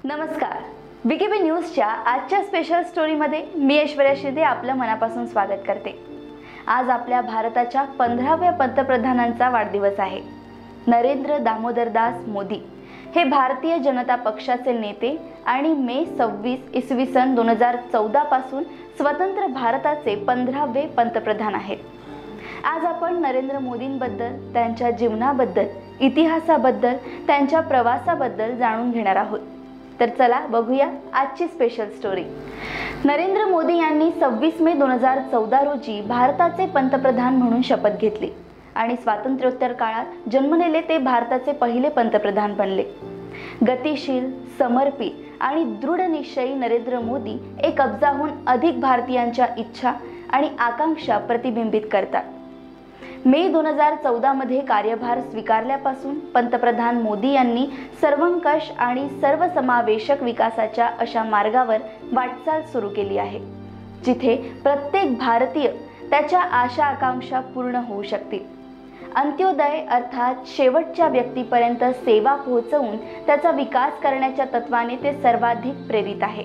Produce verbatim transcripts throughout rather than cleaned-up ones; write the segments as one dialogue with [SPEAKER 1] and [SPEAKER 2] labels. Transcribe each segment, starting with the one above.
[SPEAKER 1] नमस्कार, बीकेबी न्यूजच्या आजच्या स्पेशल स्टोरीमध्ये मी ऐश्वर्या शिंदे आपलं मनापासून स्वागत करते। आज आपल्या भारताच्या पंधराव्या पंतप्रधानांचा वाढदिवस आहे। नरेंद्र दामोदरदास मोदी हे भारतीय जनता पक्षाचे नेते आणि मे सव्वीस इसवी सन दोन हजार चौदा पासून स्वतंत्र भारताचे पंधरावे पंतप्रधान आहेत। आज आपण नरेंद्र मोदींबद्दल, त्यांच्या जीवनाबद्दल, इतिहासाबद्दल, त्यांच्या प्रवासाबद्दल जाणून घेणार आहोत। तर चला बघूया आजची स्पेशल स्टोरी। नरेंद्र मोदी यांनी सव्वीस मे दोन हजार चौदा रोजी भारताचे पंतप्रधान म्हणून शपथ घेतली आणि स्वातंत्र्योत्तर काळात जन्मलेले ते भारताचे पहिले पंतप्रधान बनले। गतिशील, समर्पित आणि दृढ निश्चयी नरेंद्र मोदी एक अब्जाहून अधिक भारतीयांच्या इच्छा आणि आकांक्षा प्रतिबिंबित करतात। मे दोन हजार चौदा मध्ये कार्यभार स्वीकारल्यापासून पंतप्रधान मोदी यांनी सर्वंकष आणि सर्वसमावेशक विकासाच्या अशा मार्गावर वाटचाल सुरू केली आहे, जिथे प्रत्येक भारतीय त्याच्या आशा आकांक्षा पूर्ण होऊ शकतील। अंत्योदय अर्थात शेवटच्या व्यक्तीपर्यंत सेवा पोहोचवून त्याचा विकास करण्याच्या तत्वाने ते सर्वाधिक प्रेरित आहे।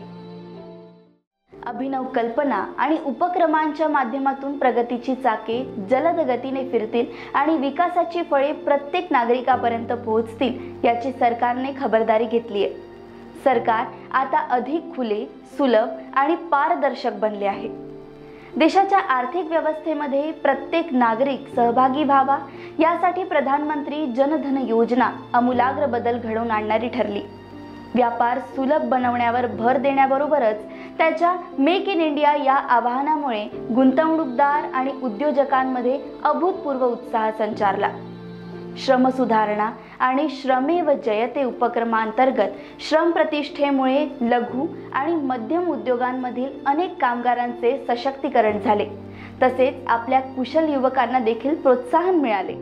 [SPEAKER 1] अभिनव कल्पना आणि उपक्रमांच्या माध्यमातून प्रगतीची चाके जलद गतीने फिरतील आणि विकासाची फळे प्रत्येक नागरिकापर्यंत पोहोचतील याची सरकारने खबरदारी घेतली आहे। सरकार आता अधिक खुले, सुलभ आणि पारदर्शक बनले आहे। देशाच्या आर्थिक व्यवस्थेमध्ये प्रत्येक नागरिक सहभागी व्हावा यासाठी प्रधानमंत्री जनधन योजना आमूलाग्र बदल घडवून आणणारी ठरली। व्यापार सुलभ बनवण्यावर भर देण्याबरोबरच त्याच्या मेक इन इंडिया या आवाहनामुळे गुंतवणूकदार आणि उद्योजकांमध्ये अभूतपूर्व उत्साह संचारला। श्रम सुधारणा आणि श्रमेव जयते उपक्रमांतर्गत श्रम प्रतिष्ठेमुळे लघु आणि मध्यम उद्योगांमधील अनेक कामगारांचे सशक्तीकरण झाले, तसेच आपल्या कुशल युवकांना देखील प्रोत्साहन मिळाले।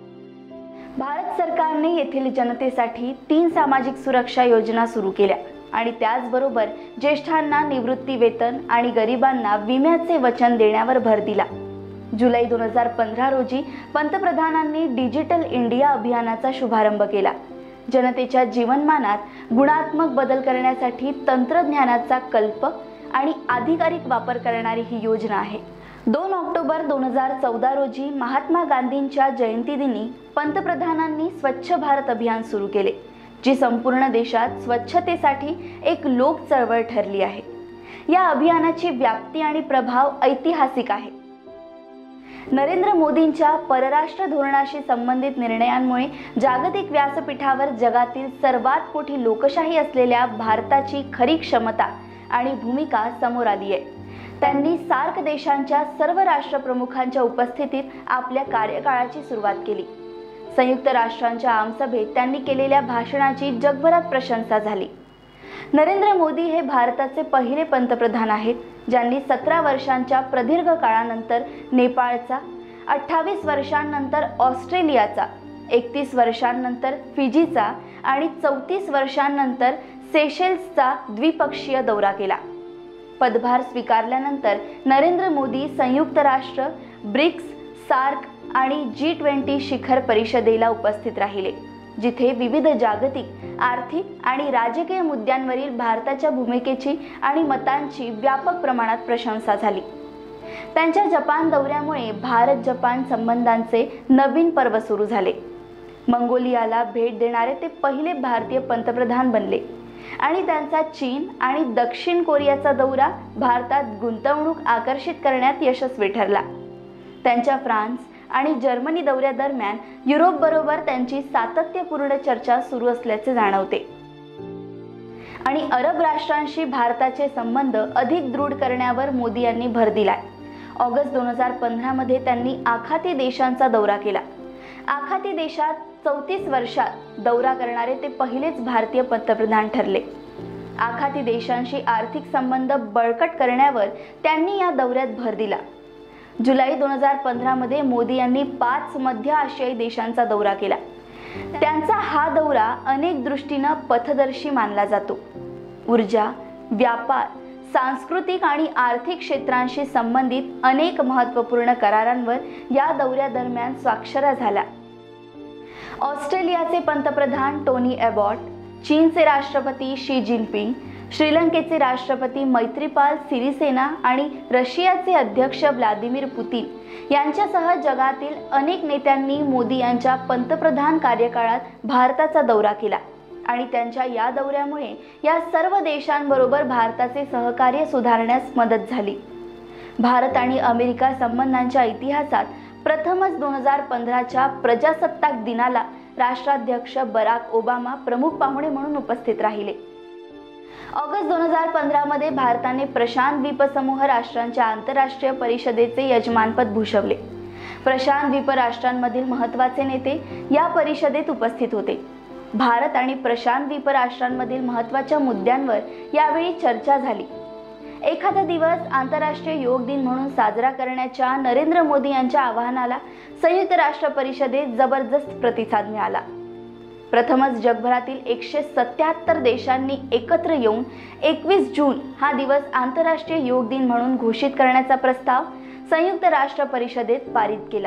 [SPEAKER 1] भारत सरकारने येथील जनतेसाठी तीन सामाजिक सुरक्षा योजना सुरू केल्या आणि त्याचबरोबर ज्येष्ठांना निवृत्ती वेतन आणि गरिबांना विम्याचे वचन देण्यावर भर दिला। जुलै दोन हजार पंधरा रोजी पंतप्रधानांनी डिजिटल इंडिया अभियानाचा शुभारंभ केला। जनतेच्या जीवनमानात गुणात्मक बदल करण्यासाठी तंत्रज्ञानाचा कल्प आणि अधिकाधिक वापर करणारी ही योजना आहे। दोन ऑक्टोबर दोन हजार चौदा रोजी महात्मा गांधींच्या जयंतीदिनी पंतप्रधानांनी स्वच्छ भारत अभियान सुरू केले, जी संपूर्ण देशात स्वच्छतेसाठी एक लोक चळवळ ठरली आहे। या अभियानाची व्याप्ती आणि प्रभाव ऐतिहासिक आहे। नरेंद्र मोदींच्या परराष्ट्र धोरणाशी संबंधित निर्णयांमुळे जागतिक व्यासपीठावर जगातील सर्वात मोठी लोकशाही असलेल्या भारताची खरी क्षमता आणि भूमिका समोर आली आहे। त्यांनी सार्क देशांच्या सर्व राष्ट्रप्रमुखांच्या उपस्थितीत आपल्या कार्यकाळाची सुरुवात केली। संयुक्त राष्ट्रांच्या आमसभेत त्यांनी केलेल्या भाषणाची जगभरात प्रशंसा झाली। नरेंद्र मोदी हे भारताचे पहिले पंतप्रधान आहेत, ज्यांनी सतरा वर्षांच्या प्रदीर्घ काळानंतर नेपाळचा, अठ्ठावीस वर्षांनंतर ऑस्ट्रेलियाचा, एकतीस वर्षांनंतर फिजीचा आणि चौतीस वर्षांनंतर सेशेल्सचा द्विपक्षीय दौरा केला। पदभार स्वीकारल्यानंतर नरेंद्र मोदी संयुक्त राष्ट्र, ब्रिक्स, सार्क आणि जी ट्वेंटी शिखर परिषदेला उपस्थित राहिले, जिथे विविध जागतिक, आर्थिक आणि राजकीय मुद्द्यांवरील भारताच्या भूमिकेची आणि मतांची व्यापक प्रमाणात प्रशंसा झाली। त्यांच्या जपान दौऱ्यामुळे भारत जपान संबंधांचे नवीन पर्व सुरू झाले। मंगोलियाला भेट देणारे ते पहिले भारतीय पंतप्रधान बनले आणि त्यांचा चीन आणि दक्षिण कोरियाचा दौरा भारतात गुंतवणूक आकर्षित करण्यात यशस्वी ठरला। त्यांच्या फ्रान्स आणि जर्मनी दौऱ्यादरम्यान युरोपबरोबर त्यांची सातत्यपूर्ण चर्चा सुरू असल्याचे जाणवते आणि अरब राष्ट्रांशी भारताचे संबंध अधिक दृढ करण्यावर मोदी यांनी भर दिलाय। ऑगस्ट दोन हजार पंधरा मध्ये त्यांनी आखाती देशांचा दौरा केला। आखाती देशात चौतीस वर्षात दौरा करणारे ते पहिलेच भारतीय पंतप्रधान ठरले। आखाती देशांशी आर्थिक संबंध बळकट करण्यावर त्यांनी या दौऱ्यात भर दिला। जुलै दोन हजार पंधरा मध्ये मोदी यांनी पाच मध्य आशियाई देशांचा दौरा केला। त्यांचा हा दौरा अनेक दृष्टीने पथदर्शी मानला जातो। ऊर्जा, व्यापार, सांस्कृतिक आणि आर्थिक क्षेत्रांशी संबंधित अनेक महत्त्वपूर्ण करारांवर या दौऱ्यादरम्यान स्वाक्षऱ्या झाल्या। ऑस्ट्रेलियाचे पंतप्रधान टोनी एबॉट, चीनचे राष्ट्रपती शी जिनपिंग, श्रीलंकेचे राष्ट्रपती मैत्रीपाल सिरिसेना आणि रशियाचे अध्यक्ष व्लादिमीर पुतिन यांच्यासह जगातील अनेक नेत्यांनी मोदी यांच्या पंतप्रधान कार्यकाळात भारताचा दौरा केला आणि त्यांच्या या दौऱ्यामुळे या सर्व देशांबरोबर भारताचे सहकार्य सुधारण्यास मदत झाली। भारत आणि अमेरिका संबंधांच्या इतिहासात प्रथमच दोन हजार पंधराच्या प्रजासत्ताक दिनाला राष्ट्राध्यक्ष बराक ओबामा प्रमुख पाहुणे म्हणून उपस्थित राहिले। ऑगस्ट दोन हजार पंधरा मध्ये भारताने प्रशांत द्वीपसमूह राष्ट्रांच्या आंतरराष्ट्रीय परिषदेचे यजमानपद भूषवले। प्रशांत द्वीप राष्ट्रांमधील महत्त्वाचे नेते या परिषदेत उपस्थित होते। भारत आणि प्रशांत द्वीप राष्ट्रांमधील महत्त्वाच्या मुद्द्यांवर यावेळी चर्चा झाली। एखादा दिवस आंतरराष्ट्रीय योग दिन म्हणून साजरा करण्याच्या नरेंद्र मोदी यांच्या आवाहनाला संयुक्त राष्ट्र परिषदेत जबरदस्त प्रतिसाद मिळाला। प्रथमच जगभरातील एकशे सत्याहत्तर देशांनी एकत्र येऊन एकवीस जून हा दिवस आंतरराष्ट्रीय योग दिन म्हणून घोषित करण्याचा प्रस्ताव संयुक्त राष्ट्र परिषदेत पारित केला।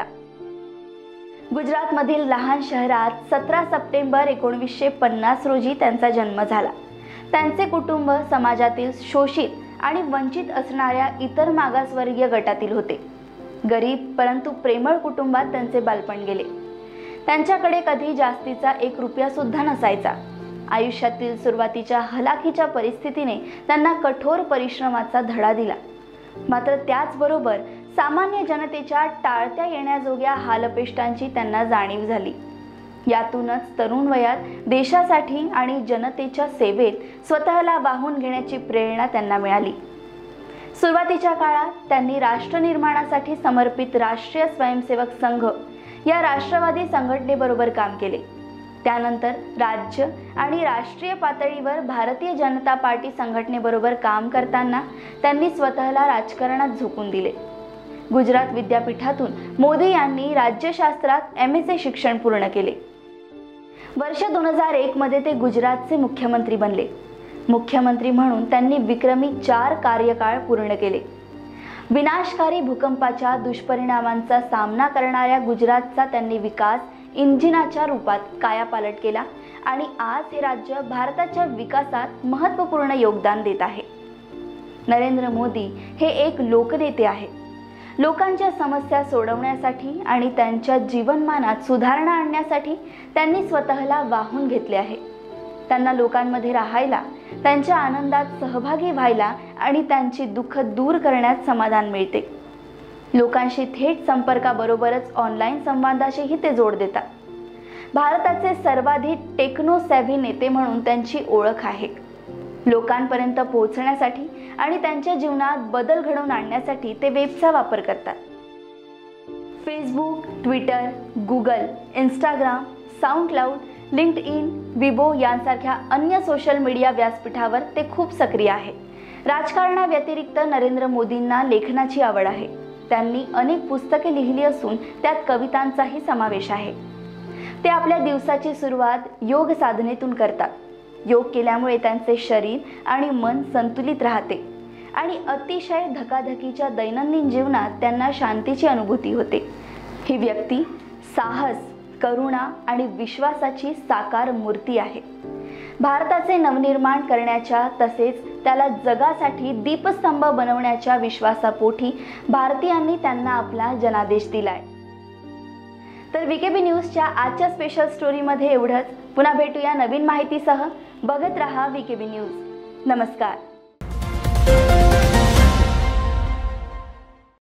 [SPEAKER 1] गुजरातमधील लहान शहरात सतरा सप्टेंबर एकोणीसशे पन्नास रोजी त्यांचा जन्म झाला। त्यांचे कुटुंब समाजातील शोषित आणि वंचित असणाऱ्या इतर मागासवर्गीय गटातील होते। गरीब परंतु प्रेमळ कुटुंबात त्यांचे बालपण गेले। त्यांच्याकडे कधी जास्तीचा एक रुपया सुद्धा नसायचा। आयुष्यातील सुरुवातीच्या हलाखीच्या परिस्थितीने त्यांना कठोर परिश्रमाचा धडा दिला। मात्र त्याचबरोबर सामान्य जनतेच्या टाळत्या येण्याजोग्या हालअपेष्टांची त्यांना जाणीव झाली। यातूनच तरुण वयात देशासाठी आणि जनतेच्या सेवेत स्वतःला वाहून घेण्याची प्रेरणा त्यांना मिळाली। सुरुवातीच्या काळात त्यांनी राष्ट्र निर्माणासाठी समर्पित राष्ट्रीय स्वयंसेवक संघ या राष्ट्रवादी संघटनेबरोबर काम केले। त्यानंतर राज्य आणि राष्ट्रीय पातळीवर भारतीय जनता पार्टी संघटनेबरोबर काम करताना त्यांनी स्वतःला राजकारणात झोकून दिले। गुजरात विद्यापीठातून मोदी यांनी राज्यशास्त्रात एम एचे शिक्षण पूर्ण केले। वर्ष दोन हजार एक मध्ये ते गुजरातचे मुख्यमंत्री बनले। मुख्यमंत्री म्हणून त्यांनी विक्रमी चार कार्यकाळ पूर्ण केले। विनाशकारी भूकंपाच्या दुष्परिणामांचा सामना करणाऱ्या गुजरातचा त्यांनी विकास इंजिनाच्या रूपात कायापालट केला आणि आज हे राज्य भारताच्या विकासात महत्त्वपूर्ण योगदान देत आहे। नरेंद्र मोदी हे एक लोकनेते आहेत। लोकांच्या समस्या सोडवण्यासाठी आणि त्यांच्या जीवनमानात सुधारणा आणण्यासाठी त्यांनी स्वतःला वाहून घेतले आहे। त्यांना लोकांमध्ये राहायला, त्यांच्या आनंदात सहभागी व्हायला आणि त्यांची दुःख दूर करण्यात समाधान मिळते। लोकांशी थेट संपर्काबरोबरच ऑनलाईन संवादाशीही ते जोड देतात। भारताचे सर्वाधिक टेक्नो सॅव्ही नेते म्हणून त्यांची ओळख आहे। लोकांपर्यंत पोहोचण्यासाठी आणि त्यांच्या जीवनात बदल घडवून आणण्यासाठी ते वेबचा वापर करतात। Facebook, Twitter, Google, Instagram, SoundCloud, LinkedIn, Weibo यांसारख्या अन्य सोशल मीडिया व्यासपीठावर ते खूप सक्रिय आहेत। राजकारणाव्यतिरिक्त नरेंद्र मोदींना लेखनाची आवड आहे। त्यांनी अनेक पुस्तके लिहिली असून त्यात कवितांचाही समावेश आहे। ते आपल्या दिवसाची सुरुवात योग साधनेतून करतात। योग केल्यामुळे त्यांचे शरीर आणि मन संतुलित राहते आणि अतिशय धकाधकीच्या दैनंदिन जीवनात त्यांना शांतीची अनुभूती होते। ही व्यक्ती साहस, करुणा आणि विश्वासाची साकार मूर्ती आहे। भारताचे नवनिर्माण करण्याच्या तसेच त्याला जगासाठी दीपस्तंभ बनवण्याच्या विश्वासापोटी भारतीयांनी त्यांना आपला जनादेश दिलाय। तर वीकेबी न्यूजच्या आजच्या स्पेशल स्टोरीमध्ये एवढंच। पुन्हा भेटूया नवीन माहितीसह। बघत रहा वीकेबी न्यूज। नमस्कार।